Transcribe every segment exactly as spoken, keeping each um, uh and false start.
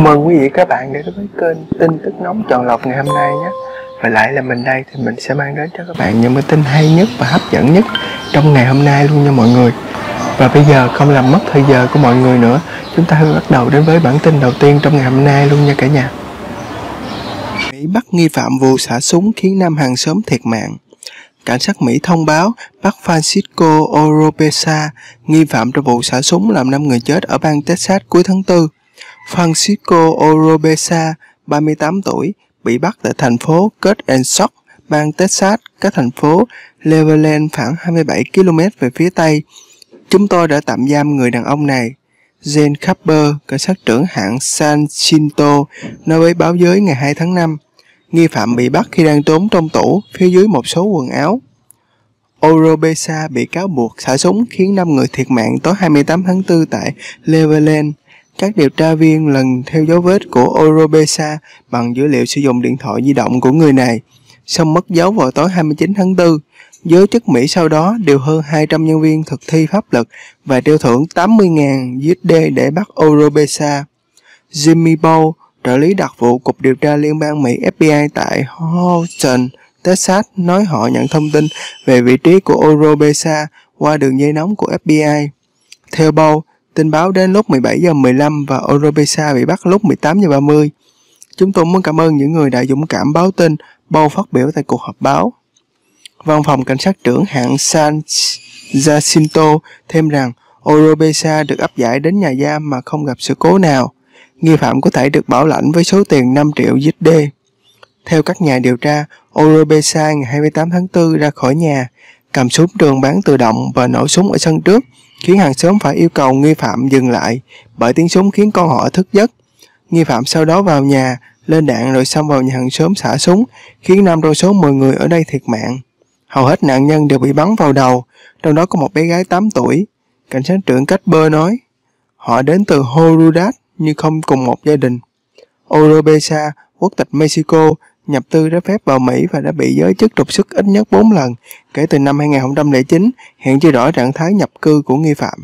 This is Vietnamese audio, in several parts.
mừng quý vị các bạn đến với kênh tin tức nóng chọn lọc ngày hôm nay nhé. Và lại là mình đây thì mình sẽ mang đến cho các bạn những cái tin hay nhất và hấp dẫn nhất trong ngày hôm nay luôn nha mọi người. Và bây giờ không làm mất thời giờ của mọi người nữa, chúng ta hãy bắt đầu đến với bản tin đầu tiên trong ngày hôm nay luôn nha cả nhà. Mỹ bắt nghi phạm vụ xả súng khiến năm hàng xóm thiệt mạng. Cảnh sát Mỹ thông báo bắt Francisco Oropesa, nghi phạm trong vụ xả súng làm năm người chết ở bang Texas cuối tháng tư. Francisco Oropesa, ba mươi tám tuổi, bị bắt tại thành phố Cut-and-Shock, bang Texas, cách thành phố Cleveland khoảng hai mươi bảy ki lô mét về phía tây. Chúng tôi đã tạm giam người đàn ông này, Jane Capper, cảnh sát trưởng hãng San Jacinto, nói với báo giới ngày hai tháng năm. Nghi phạm bị bắt khi đang trốn trong tủ phía dưới một số quần áo. Oropesa bị cáo buộc xả súng khiến năm người thiệt mạng tối hai mươi tám tháng tư tại Cleveland. Các điều tra viên lần theo dấu vết của Oropesa bằng dữ liệu sử dụng điện thoại di động của người này, xong mất dấu vào tối hai mươi chín tháng tư. Giới chức Mỹ sau đó điều hơn hai trăm nhân viên thực thi pháp luật và treo thưởng tám mươi nghìn u ét đê để bắt Oropesa. Jimmy Ball, trợ lý đặc vụ Cục Điều tra Liên bang Mỹ F B I tại Houston, Texas, nói họ nhận thông tin về vị trí của Oropesa qua đường dây nóng của F B I. Theo Ball, tin báo đến lúc mười bảy giờ mười lăm và Oropesa bị bắt lúc mười tám giờ ba mươi. Chúng tôi muốn cảm ơn những người đã dũng cảm báo tin, Ball phát biểu tại cuộc họp báo. Văn phòng cảnh sát trưởng hãng San Jacinto thêm rằng Oropesa được áp giải đến nhà giam mà không gặp sự cố nào. Nghi phạm có thể được bảo lãnh với số tiền năm triệu u ét đê. Theo các nhà điều tra, Oropesa ngày hai mươi tám tháng tư ra khỏi nhà, cầm súng trường bán tự động và nổ súng ở sân trước, khiến hàng xóm phải yêu cầu nghi phạm dừng lại bởi tiếng súng khiến con họ thức giấc. Nghi phạm sau đó vào nhà, lên đạn rồi xông vào nhà hàng xóm xả súng, khiến năm trong số mười người ở đây thiệt mạng. Hầu hết nạn nhân đều bị bắn vào đầu, trong đó có một bé gái tám tuổi. Cảnh sát trưởng Casper nói, họ đến từ Honduras nhưng không cùng một gia đình. Oropesa, quốc tịch Mexico, nhập cư trái phép vào Mỹ và đã bị giới chức trục xuất ít nhất bốn lần kể từ năm hai nghìn không trăm lẻ chín, hiện chưa rõ trạng thái nhập cư của nghi phạm.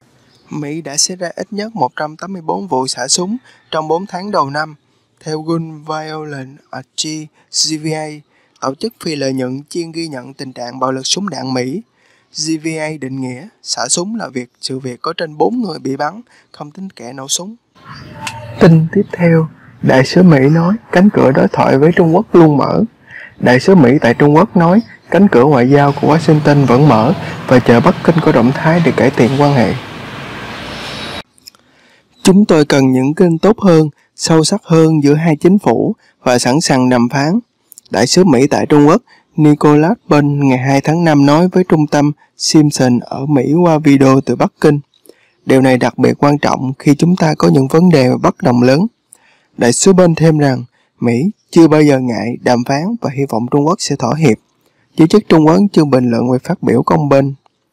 Mỹ đã xảy ra ít nhất một trăm tám mươi tư vụ xả súng trong bốn tháng đầu năm, theo Gun Violence Against G V A, tổ chức phi lợi nhuận chuyên ghi nhận tình trạng bạo lực súng đạn Mỹ. G V A định nghĩa xả súng là việc sự việc có trên bốn người bị bắn, không tính kẻ nổ súng. Tin tiếp theo, Đại sứ Mỹ nói cánh cửa đối thoại với Trung Quốc luôn mở. Đại sứ Mỹ tại Trung Quốc nói cánh cửa ngoại giao của Washington vẫn mở và chờ Bắc Kinh có động thái để cải thiện quan hệ. Chúng tôi cần những kênh tốt hơn, sâu sắc hơn giữa hai chính phủ và sẵn sàng đàm phán. Đại sứ Mỹ tại Trung Quốc Nicholas Burns ngày hai tháng năm nói với trung tâm Simpson ở Mỹ qua video từ Bắc Kinh. Điều này đặc biệt quan trọng khi chúng ta có những vấn đề bất đồng lớn. Đại sứ Burns thêm rằng Mỹ chưa bao giờ ngại đàm phán và hy vọng Trung Quốc sẽ thỏa hiệp. Giới chức Trung Quốc chưa bình luận về phát biểu của ông Burns.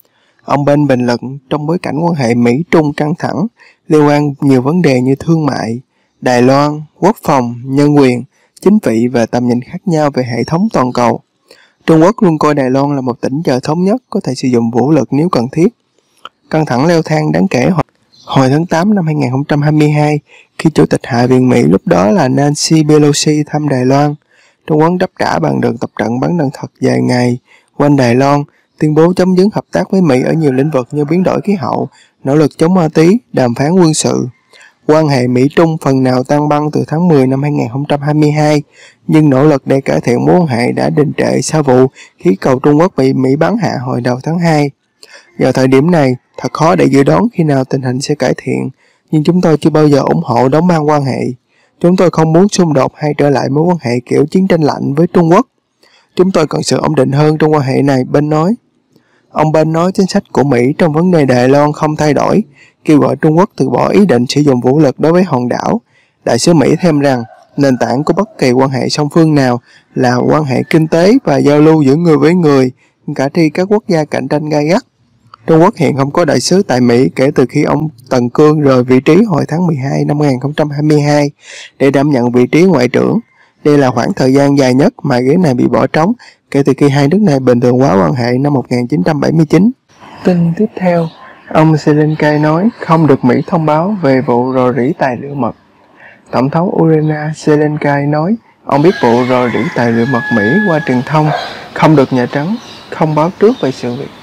Ông Burns bình luận trong bối cảnh quan hệ Mỹ-Trung căng thẳng liên quan nhiều vấn đề như thương mại, Đài Loan, quốc phòng, nhân quyền, chính trị và tầm nhìn khác nhau về hệ thống toàn cầu. Trung Quốc luôn coi Đài Loan là một tỉnh chờ thống nhất có thể sử dụng vũ lực nếu cần thiết. Căng thẳng leo thang đáng kể hồi tháng tám năm hai nghìn không trăm hai mươi hai khi Chủ tịch Hạ viện Mỹ lúc đó là Nancy Pelosi thăm Đài Loan. Trung Quốc đáp trả bằng đợt tập trận bắn đạn thật dài ngày quanh Đài Loan, tuyên bố chấm dứt hợp tác với Mỹ ở nhiều lĩnh vực như biến đổi khí hậu, nỗ lực chống ma túy, đàm phán quân sự. Quan hệ Mỹ-Trung phần nào tan băng từ tháng mười năm hai nghìn không trăm hai mươi hai, nhưng nỗ lực để cải thiện mối quan hệ đã đình trệ sau vụ khí cầu Trung Quốc bị Mỹ bắn hạ hồi đầu tháng hai. Vào thời điểm này, thật khó để dự đoán khi nào tình hình sẽ cải thiện, nhưng chúng tôi chưa bao giờ ủng hộ đóng băng quan hệ. Chúng tôi không muốn xung đột hay trở lại mối quan hệ kiểu chiến tranh lạnh với Trung Quốc. Chúng tôi cần sự ổn định hơn trong quan hệ này, Burns nói. Ông Burns nói chính sách của Mỹ trong vấn đề Đài Loan không thay đổi, kêu gọi Trung Quốc từ bỏ ý định sử dụng vũ lực đối với hòn đảo. Đại sứ Mỹ thêm rằng nền tảng của bất kỳ quan hệ song phương nào là quan hệ kinh tế và giao lưu giữa người với người, cả khi các quốc gia cạnh tranh gay gắt. Trung Quốc hiện không có đại sứ tại Mỹ kể từ khi ông Tần Cương rời vị trí hồi tháng mười hai năm hai nghìn không trăm hai mươi hai để đảm nhận vị trí ngoại trưởng. Đây là khoảng thời gian dài nhất mà ghế này bị bỏ trống kể từ khi hai nước này bình thường hóa quan hệ năm một nghìn chín trăm bảy mươi chín. Tin tiếp theo, ông Zelensky nói không được Mỹ thông báo về vụ rò rỉ tài liệu mật. Tổng thống Ukraine Zelensky nói ông biết vụ rò rỉ tài liệu mật Mỹ qua truyền thông không được Nhà Trắng không báo trước về sự việc.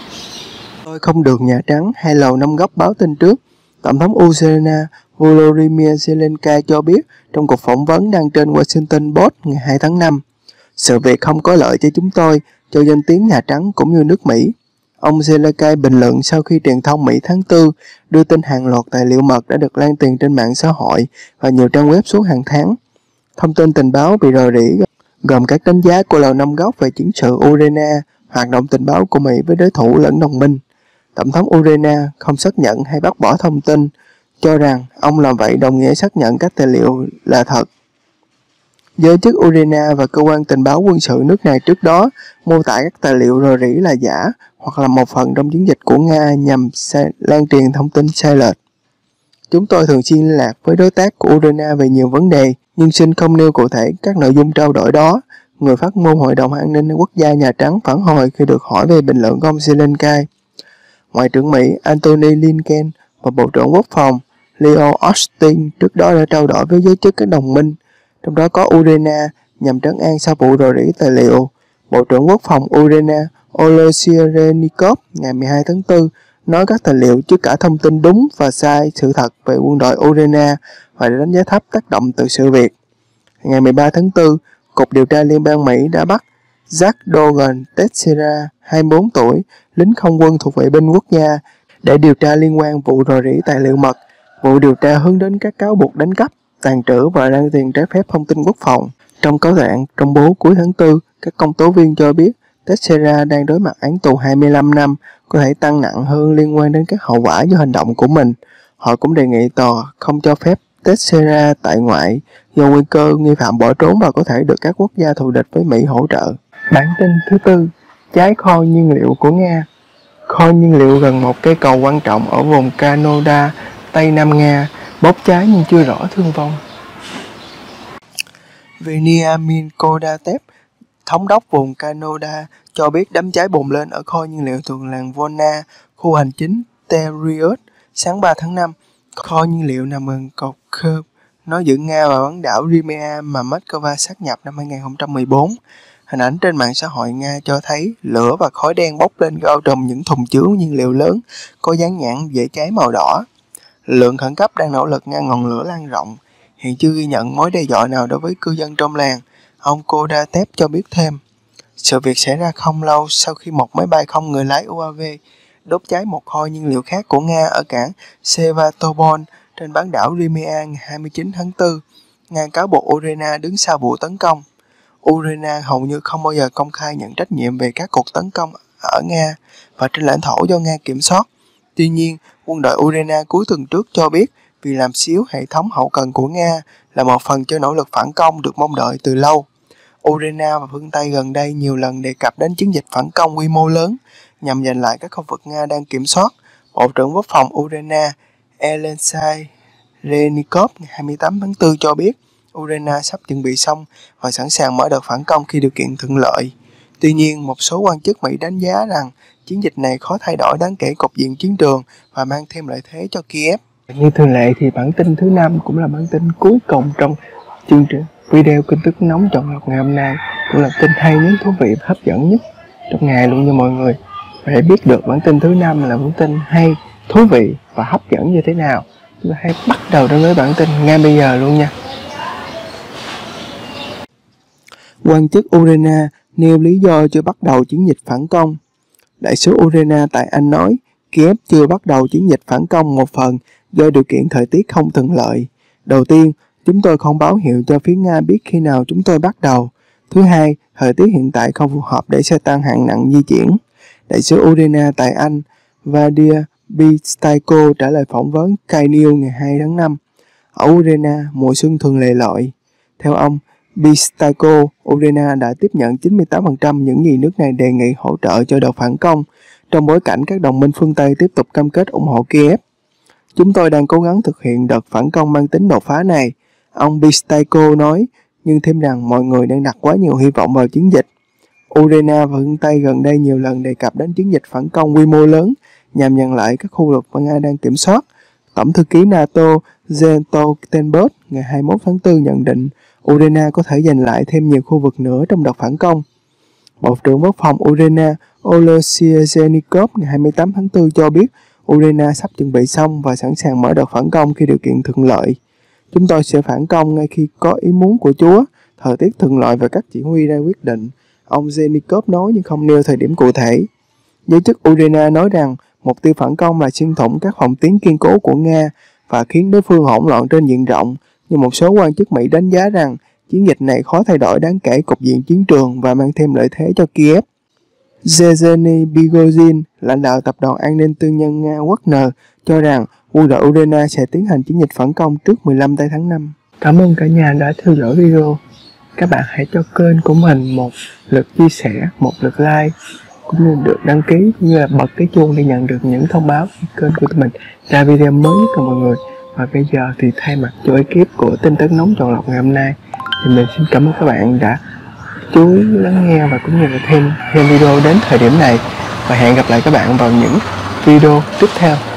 Tôi không được Nhà Trắng hay Lầu Năm Góc báo tin trước. Tổng thống Ukraine Volodymyr Zelensky cho biết trong cuộc phỏng vấn đăng trên Washington Post ngày hai tháng năm. Sự việc không có lợi cho chúng tôi, cho danh tiếng Nhà Trắng cũng như nước Mỹ. Ông Zelensky bình luận sau khi truyền thông Mỹ tháng tư đưa tin hàng loạt tài liệu mật đã được lan truyền trên mạng xã hội và nhiều trang web suốt hàng tháng. Thông tin tình báo bị rò rỉ gồm các đánh giá của Lầu Năm Góc về chiến sự Ukraine, hoạt động tình báo của Mỹ với đối thủ lẫn đồng minh. Tổng thống Ukraine không xác nhận hay bác bỏ thông tin, cho rằng ông làm vậy đồng nghĩa xác nhận các tài liệu là thật. Giới chức Ukraine và cơ quan tình báo quân sự nước này trước đó mô tả các tài liệu rò rỉ là giả hoặc là một phần trong chiến dịch của Nga nhằm lan truyền thông tin sai lệch. Chúng tôi thường xuyên liên lạc với đối tác của Ukraine về nhiều vấn đề, nhưng xin không nêu cụ thể các nội dung trao đổi đó. Người phát ngôn Hội đồng An ninh Quốc gia Nhà Trắng phản hồi khi được hỏi về bình luận của ông Zelensky. Ngoại trưởng Mỹ Antony Blinken và Bộ trưởng Quốc phòng Lloyd Austin trước đó đã trao đổi với giới chức các đồng minh, trong đó có Ukraine, nhằm trấn an sau vụ rò rỉ tài liệu. Bộ trưởng Quốc phòng Ukraine Oleksiy Reznikov ngày mười hai tháng tư nói các tài liệu chứa cả thông tin đúng và sai sự thật về quân đội Ukraine và đã đánh giá thấp tác động từ sự việc. Ngày mười ba tháng tư, Cục Điều tra Liên bang Mỹ đã bắt Jack Dogan Teixeira, hai mươi bốn tuổi, lính không quân thuộc vệ binh quốc gia, để điều tra liên quan vụ rò rỉ tài liệu mật. Vụ điều tra hướng đến các cáo buộc đánh cắp, tàng trữ và lan truyền trái phép thông tin quốc phòng. Trong cáo trạng công bố cuối tháng tư, các công tố viên cho biết Teixeira đang đối mặt án tù hai mươi lăm năm, có thể tăng nặng hơn liên quan đến các hậu quả do hành động của mình. Họ cũng đề nghị tòa không cho phép Teixeira tại ngoại do nguy cơ nghi phạm bỏ trốn và có thể được các quốc gia thù địch với Mỹ hỗ trợ. Bản tin thứ tư, cháy kho nhiên liệu của Nga. Kho nhiên liệu gần một cây cầu quan trọng ở vùng Kanoda, Tây Nam Nga, bốc cháy nhưng chưa rõ thương vong. Veniamin Kodatev, thống đốc vùng Kanoda, cho biết đám cháy bùng lên ở kho nhiên liệu thuộc làng Volna, khu hành chính Teriot, sáng ba tháng năm. Kho nhiên liệu nằm gần cột Kherv, nó giữa Nga và bán đảo Crimea mà Moscow sát nhập năm hai nghìn không trăm mười bốn. Hình ảnh trên mạng xã hội Nga cho thấy lửa và khói đen bốc lên bao trùm những thùng chứa nhiên liệu lớn có dán nhãn dễ cháy màu đỏ. Lực lượng khẩn cấp đang nỗ lực ngăn ngọn lửa lan rộng. Hiện chưa ghi nhận mối đe dọa nào đối với cư dân trong làng. Ông Kodatev cho biết thêm, sự việc xảy ra không lâu sau khi một máy bay không người lái u a vê đốt cháy một kho nhiên liệu khác của Nga ở cảng Sevastopol trên bán đảo Crimea ngày hai mươi chín tháng tư. Nga cáo buộc Ukraine đứng sau vụ tấn công. Ukraine hầu như không bao giờ công khai nhận trách nhiệm về các cuộc tấn công ở Nga và trên lãnh thổ do Nga kiểm soát. Tuy nhiên, quân đội Ukraine cuối tuần trước cho biết vì làm xíu hệ thống hậu cần của Nga là một phần cho nỗ lực phản công được mong đợi từ lâu. Ukraine và phương Tây gần đây nhiều lần đề cập đến chiến dịch phản công quy mô lớn nhằm giành lại các khu vực Nga đang kiểm soát. Bộ trưởng Quốc phòng Ukraine Oleksiy Reznikov ngày hai mươi tám tháng tư cho biết Ukraine sắp chuẩn bị xong và sẵn sàng mở đợt phản công khi điều kiện thuận lợi. Tuy nhiên, một số quan chức Mỹ đánh giá rằng chiến dịch này khó thay đổi đáng kể cục diện chiến trường và mang thêm lợi thế cho Kiev. Như thường lệ thì bản tin thứ năm cũng là bản tin cuối cùng trong chương trình video tin tức nóng chọn lọc ngày hôm nay, cũng là tin hay nhất, thú vị và hấp dẫn nhất trong ngày luôn nha mọi người. Và để biết được bản tin thứ năm là bản tin hay, thú vị và hấp dẫn như thế nào, chúng ta hãy bắt đầu đến với bản tin ngay bây giờ luôn nha. Quan chức Ukraine nêu lý do chưa bắt đầu chiến dịch phản công. Đại sứ Ukraine tại Anh nói Kiev chưa bắt đầu chiến dịch phản công một phần do điều kiện thời tiết không thuận lợi. Đầu tiên, chúng tôi không báo hiệu cho phía Nga biết khi nào chúng tôi bắt đầu. Thứ hai, thời tiết hiện tại không phù hợp để xe tăng hạng nặng di chuyển. Đại sứ Ukraine tại Anh Vadir Bistaiko trả lời phỏng vấn Sky News ngày hai tháng năm. Ở Ukraine, mùa xuân thường lệ lội. Theo ông Bistaiko, Ukraine đã tiếp nhận chín mươi tám phần trăm những gì nước này đề nghị hỗ trợ cho đợt phản công, trong bối cảnh các đồng minh phương Tây tiếp tục cam kết ủng hộ Kiev. Chúng tôi đang cố gắng thực hiện đợt phản công mang tính đột phá này, ông Bistaiko nói, nhưng thêm rằng mọi người đang đặt quá nhiều hy vọng vào chiến dịch. Ukraine và phương Tây gần đây nhiều lần đề cập đến chiến dịch phản công quy mô lớn nhằm giành lại các khu vực mà Nga đang kiểm soát. Tổng thư ký NATO Jens Stoltenberg ngày hai mươi mốt tháng tư nhận định Ukraine có thể giành lại thêm nhiều khu vực nữa trong đợt phản công. Bộ trưởng Quốc phòng Ukraine Oleksiy Reznikov ngày hai mươi tám tháng tư cho biết Ukraine sắp chuẩn bị xong và sẵn sàng mở đợt phản công khi điều kiện thuận lợi. Chúng tôi sẽ phản công ngay khi có ý muốn của Chúa, thời tiết thuận lợi và các chỉ huy ra quyết định, ông Reznikov nói nhưng không nêu thời điểm cụ thể. Giới chức Ukraine nói rằng mục tiêu phản công là xuyên thủng các phòng tuyến kiên cố của Nga và khiến đối phương hỗn loạn trên diện rộng, nhưng một số quan chức Mỹ đánh giá rằng chiến dịch này khó thay đổi đáng kể cục diện chiến trường và mang thêm lợi thế cho Kiev. Yevgeny Prigozhin, lãnh đạo tập đoàn an ninh tư nhân Nga Wagner, cho rằng quân đội Ukraine sẽ tiến hành chiến dịch phản công trước mười lăm tây tháng năm. Cảm ơn cả nhà đã theo dõi video. Các bạn hãy cho kênh của mình một lượt chia sẻ, một lượt like, cũng như được đăng ký, cũng như là bật cái chuông để nhận được những thông báo khi kênh của tụi mình ra video mới nhất của mọi người. Và bây giờ thì thay mặt cho ekip của tin tức nóng chọn lọc ngày hôm nay thì mình xin cảm ơn các bạn đã chú ý lắng nghe và cũng như là thêm thêm video đến thời điểm này, và hẹn gặp lại các bạn vào những video tiếp theo.